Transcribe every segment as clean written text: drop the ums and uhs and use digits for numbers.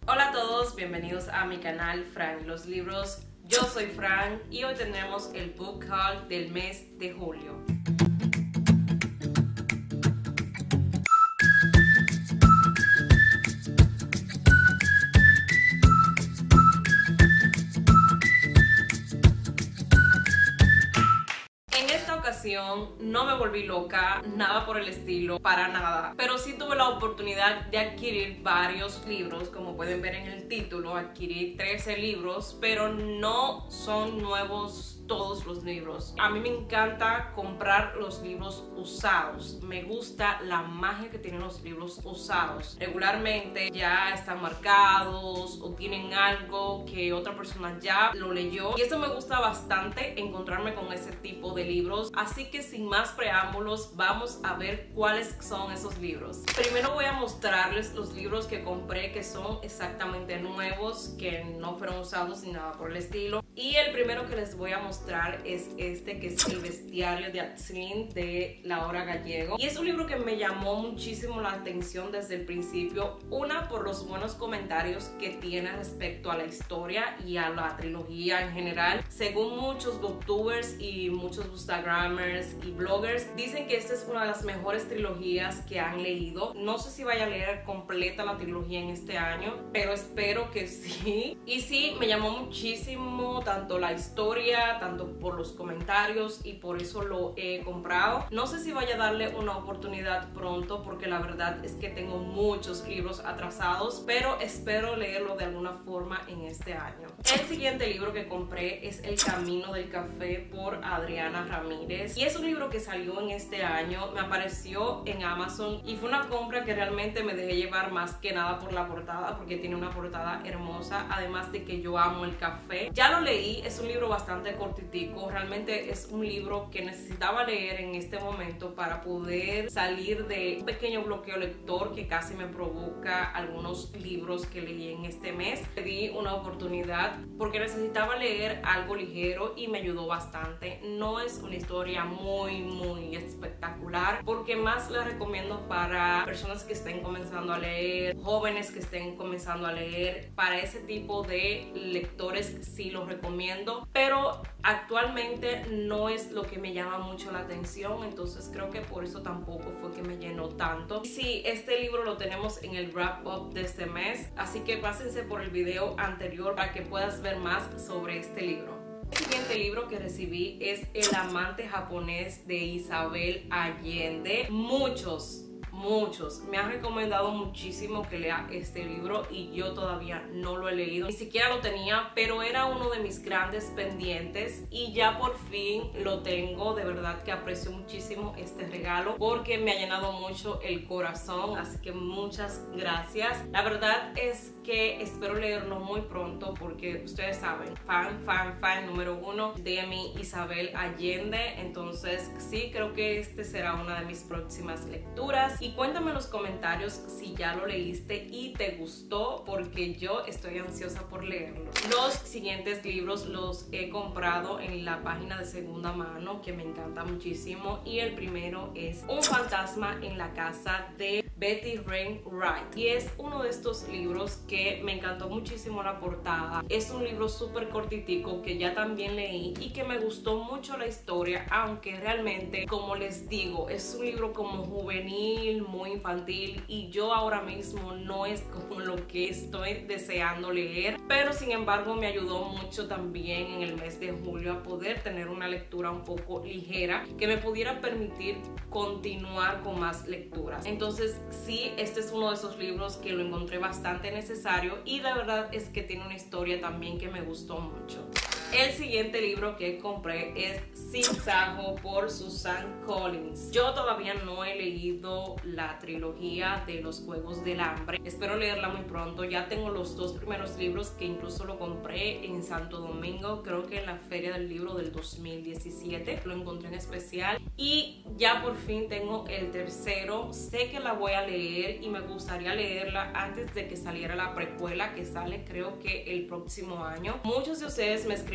Hola a todos, bienvenidos a mi canal Fran y los libros. Yo soy Fran y hoy tenemos el book haul del mes de julio. No me volví loca, nada por el estilo, para nada, pero sí tuve la oportunidad de adquirir varios libros. Como pueden ver en el título, adquirí 13 libros, pero no son nuevos todos los libros. A mí me encanta comprar los libros usados, me gusta la magia que tienen los libros usados. Regularmente ya están marcados o tienen algo que otra persona ya lo leyó, y esto me gusta bastante, encontrarme con ese tipo de libros. Así que sin más preámbulos, vamos a ver cuáles son esos libros. Primero voy a mostrarles los libros que compré, que son exactamente nuevos, que no fueron usados ni nada por el estilo. Y el primero que les voy a mostrar es este, que es El bestiario de Atzlin de Laura Gallego. Y es un libro que me llamó muchísimo la atención desde el principio. Una, por los buenos comentarios que tiene respecto a la historia y a la trilogía en general. Según muchos booktubers y muchos instagramers y bloggers, dicen que esta es una de las mejores trilogías que han leído. No sé si vaya a leer completa la trilogía en este año, pero espero que sí. Y sí, me llamó muchísimo tanto la historia, tanto por los comentarios, y por eso lo he comprado. No sé si vaya a darle una oportunidad pronto, porque la verdad es que tengo muchos libros atrasados, pero espero leerlo de alguna forma en este año. El siguiente libro que compré es El camino del café por Adriana Ramírez, y es un libro que salió en este año. Me apareció en Amazon y fue una compra que realmente me dejé llevar más que nada por la portada, porque tiene una portada hermosa, además de que yo amo el café. Ya lo leí, es un libro bastante cortitico, realmente es un libro que necesitaba leer en este momento para poder salir de un pequeño bloqueo lector que casi me provoca algunos libros que leí en este mes. Le di una oportunidad porque necesitaba leer algo ligero y me ayudó bastante. No es una historia muy espectacular, porque más la recomiendo para personas que estén comenzando a leer, jóvenes que estén comenzando a leer. Para ese tipo de lectores sí los recomiendo, pero actualmente no es lo que me llama mucho la atención, entonces creo que por eso tampoco fue que me llenó tanto. Y sí, este libro lo tenemos en el wrap up de este mes, así que pásense por el video anterior para que puedas ver más sobre este libro. El siguiente libro que recibí es El amante japonés de Isabel Allende. Muchos me han recomendado muchísimo que lea este libro y yo todavía no lo he leído, ni siquiera lo tenía, pero era uno de mis grandes pendientes y ya por fin lo tengo. De verdad que aprecio muchísimo este regalo porque me ha llenado mucho el corazón, así que muchas gracias. La verdad es que espero leerlo muy pronto, porque ustedes saben, fan número uno de mi Isabel Allende. Entonces sí, creo que este será una de mis próximas lecturas. Y cuéntame en los comentarios si ya lo leíste y te gustó, porque yo estoy ansiosa por leerlo. Los siguientes libros los he comprado en la página de segunda mano, que me encanta muchísimo, y el primero es Un fantasma en la casa de Betty Rain Wright, y es uno de estos libros que me encantó muchísimo la portada. Es un libro súper cortitico que ya también leí y que me gustó mucho la historia, aunque realmente, como les digo, es un libro como juvenil, muy infantil, y yo ahora mismo no es como lo que estoy deseando leer, pero sin embargo me ayudó mucho también en el mes de julio a poder tener una lectura un poco ligera que me pudiera permitir continuar con más lecturas. Entonces sí, este es uno de esos libros que lo encontré bastante necesario, y la verdad es que tiene una historia también que me gustó mucho. El siguiente libro que compré es Zigzag por Suzanne Collins. Yo todavía no he leído la trilogía de los Juegos del Hambre. Espero leerla muy pronto. Ya tengo los dos primeros libros, que incluso lo compré en Santo Domingo, creo que en la Feria del Libro del 2017. Lo encontré en especial. Y ya por fin tengo el tercero. Sé que la voy a leer y me gustaría leerla antes de que saliera la precuela, que sale creo que el próximo año. Muchos de ustedes me escribieron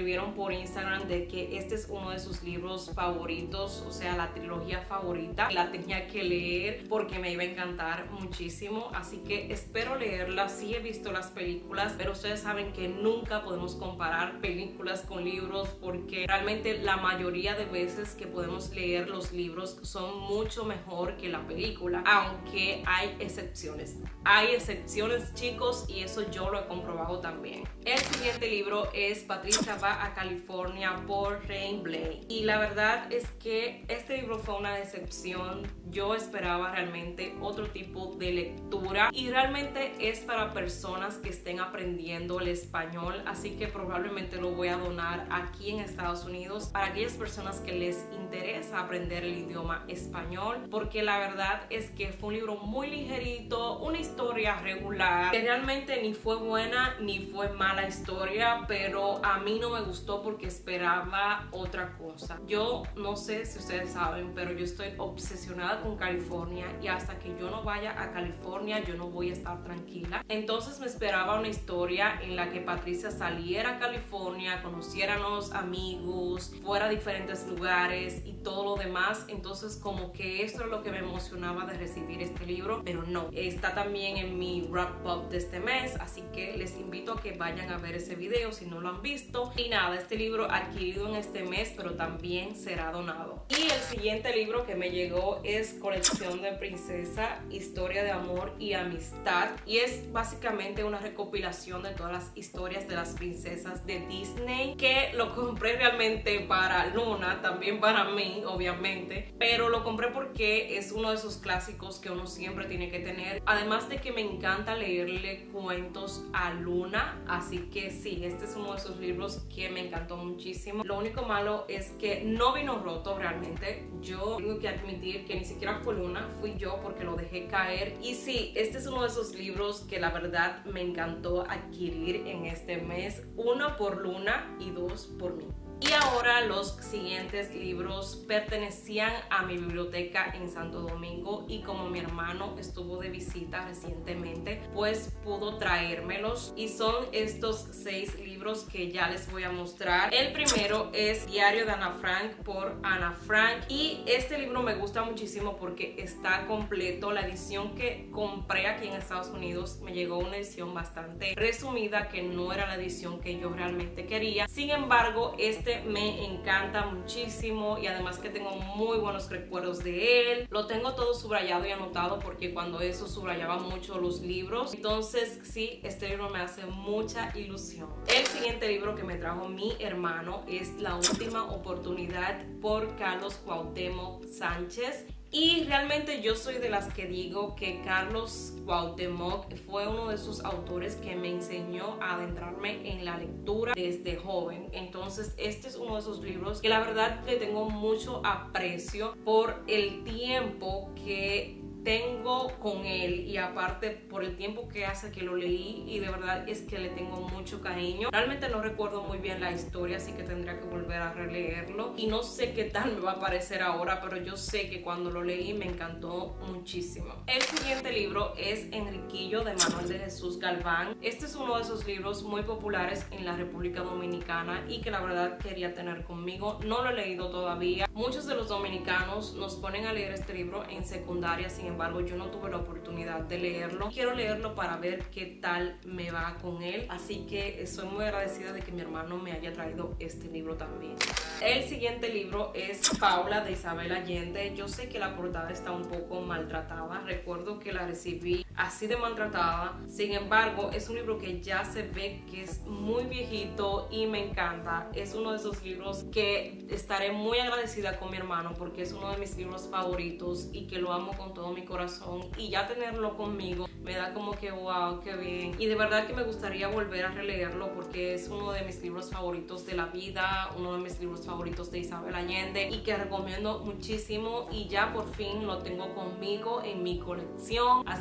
escribieron por Instagram de que este es uno de sus libros favoritos, o sea, la trilogía favorita. La tenía que leer porque me iba a encantar muchísimo, así que espero leerla. Sí he visto las películas, pero ustedes saben que nunca podemos comparar películas con libros, porque realmente la mayoría de veces que podemos leer los libros son mucho mejor que la película, aunque hay excepciones. Hay excepciones, chicos, y eso yo lo he comprobado también. El siguiente libro es Patricia va a California por Rain Blake, y la verdad es que este libro fue una decepción. Yo esperaba realmente otro tipo de lectura y realmente es para personas que estén aprendiendo el español, así que probablemente lo voy a donar aquí en Estados Unidos para aquellas personas que les interesa aprender el idioma español, porque la verdad es que fue un libro muy ligerito, una historia regular, que realmente ni fue buena ni fue mala historia, pero a mí no me gustó porque esperaba otra cosa. Yo no sé si ustedes saben, pero yo estoy obsesionada con California y hasta que yo no vaya a California yo no voy a estar tranquila. Entonces me esperaba una historia en la que Patricia saliera a California, conociera a los amigos, fuera a diferentes lugares y todo lo demás. Entonces como que esto es lo que me emocionaba de recibir este libro, pero no. Está también en mi wrap up de este mes, así que les invito a que vayan a ver ese video si no lo han visto. Y nada, este libro adquirido en este mes, pero también será donado. Y el siguiente libro que me llegó es Colección de Princesa, Historia de Amor y Amistad, y es básicamente una recopilación de todas las historias de las princesas de Disney, que lo compré realmente para Luna, también para mí obviamente, pero lo compré porque es uno de esos clásicos que uno siempre tiene que tener, además de que me encanta leerle cuentos a Luna, así que sí, este es uno de esos libros que me encantó muchísimo. Lo único malo es que no vino roto realmente. Yo tengo que admitir que ni siquiera fue Luna, fui yo porque lo dejé caer. Y sí, este es uno de esos libros que la verdad me encantó adquirir en este mes, uno por Luna y dos por mí. Y ahora los siguientes libros pertenecían a mi biblioteca en Santo Domingo, y como mi hermano estuvo de visita recientemente, pues pudo traérmelos, y son estos 6 libros que ya les voy a mostrar. El primero es Diario de Ana Frank por Ana Frank, y este libro me gusta muchísimo porque está completo. La edición que compré aquí en Estados Unidos me llegó una edición bastante resumida, que no era la edición que yo realmente quería. Sin embargo, este me encanta muchísimo, y además que tengo muy buenos recuerdos de él. Lo tengo todo subrayado y anotado porque cuando eso subrayaba mucho los libros. Entonces sí, este libro me hace mucha ilusión. El siguiente libro que me trajo mi hermano es La Última Oportunidad por Carlos Cuauhtémoc Sánchez. Y realmente yo soy de las que digo que Carlos Cuauhtémoc fue uno de esos autores que me enseñó a adentrarme en la lectura desde joven. Entonces este es uno de esos libros que la verdad le tengo mucho aprecio por el tiempo que tengo con él, y aparte por el tiempo que hace que lo leí, y de verdad es que le tengo mucho cariño. Realmente no recuerdo muy bien la historia, así que tendría que volver a releerlo, y no sé qué tal me va a parecer ahora, pero yo sé que cuando lo leí me encantó muchísimo. El siguiente libro es Enriquillo de Manuel de Jesús Galván. Este es uno de esos libros muy populares en la República Dominicana y que la verdad quería tener conmigo. No lo he leído todavía. Muchos de los dominicanos nos ponen a leer este libro en secundaria, sin embargo yo no tuve la oportunidad de leerlo. Quiero leerlo para ver qué tal me va con él, así que soy muy agradecida de que mi hermano me haya traído este libro también. El siguiente libro es Paula de Isabel Allende. Yo sé que la portada está un poco maltratada, recuerdo que la recibí así de maltratada, sin embargo es un libro que ya se ve que es muy viejito y me encanta. Es uno de esos libros que estaré muy agradecida con mi hermano porque es uno de mis libros favoritos y que lo amo con todo mi corazón, y ya tenerlo conmigo me da como que wow, qué bien, y de verdad que me gustaría volver a releerlo porque es uno de mis libros favoritos de la vida, uno de mis libros favoritos de Isabel Allende, y que recomiendo muchísimo, y ya por fin lo tengo conmigo en mi colección, así que estoy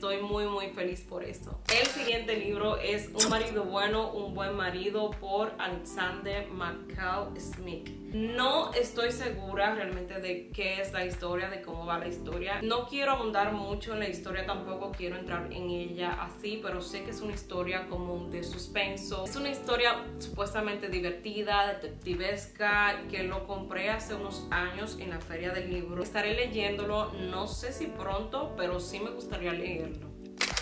estoy muy feliz por esto. El siguiente libro es Un marido bueno, un buen marido por Alexander McCall Smith. No estoy segura realmente de qué es la historia, de cómo va la historia. No quiero abundar mucho en la historia, tampoco quiero entrar en ella así, pero sé que es una historia como de suspenso. Es una historia supuestamente divertida, detectivesca, que lo compré hace unos años en la feria del libro. Estaré leyéndolo, no sé si pronto, pero sí me gustaría leerlo.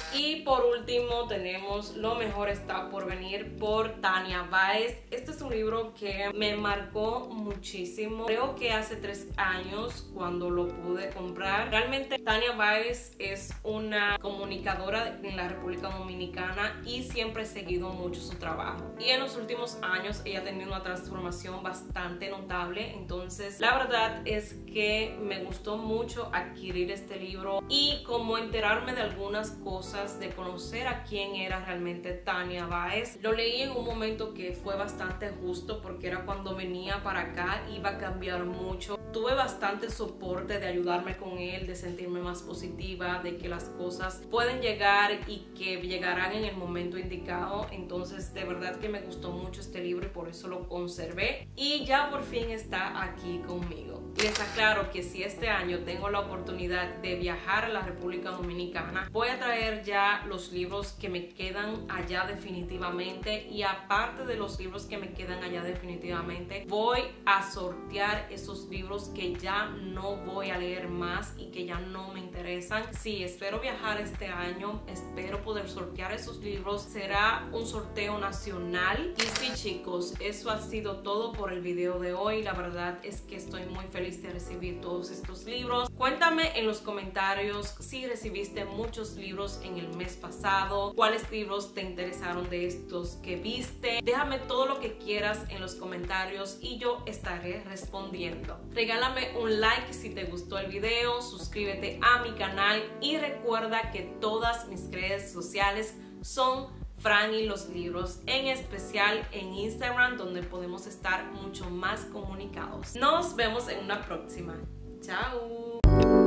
Y por último tenemos Lo mejor está por venir por Tanya Baez. Este es un libro que me marcó muchísimo. Creo que hace 3 años cuando lo pude comprar. Realmente Tanya Baez es una comunicadora en la República Dominicana y siempre he seguido mucho su trabajo. Y en los últimos años ella ha tenido una transformación bastante notable. Entonces la verdad es que me gustó mucho adquirir este libro y como enterarme de algunas cosas, de conocer a quién era realmente Tanya Baez. Lo leí en un momento que fue bastante justo porque era cuando venía para acá, iba a cambiar mucho. Tuve bastante soporte de ayudarme con él, de sentirme más positiva, de que las cosas pueden llegar y que llegarán en el momento indicado. Entonces de verdad que me gustó mucho este libro y por eso lo conservé y ya por fin está aquí conmigo. Les aclaro que si este año tengo la oportunidad de viajar a la República Dominicana, voy a traer ya los libros que me quedan allá definitivamente, y aparte de los libros que me quedan allá definitivamente, voy a sortear esos libros que ya no voy a leer más y que ya no me interesan. Sí, espero viajar este año, espero poder sortear esos libros. Será un sorteo nacional. Y sí, chicos, eso ha sido todo por el video de hoy. La verdad es que estoy muy feliz de recibir todos estos libros. Cuéntame en los comentarios si recibiste muchos libros en el mes pasado, cuáles libros te interesaron de estos que viste. Déjame todo lo que quieras en los comentarios y yo estaré respondiendo. Regálame un like si te gustó el video, suscríbete a mi canal y recuerda que todas mis redes sociales son Fran y los libros, en especial en Instagram, donde podemos estar mucho más comunicados. Nos vemos en una próxima. Chao.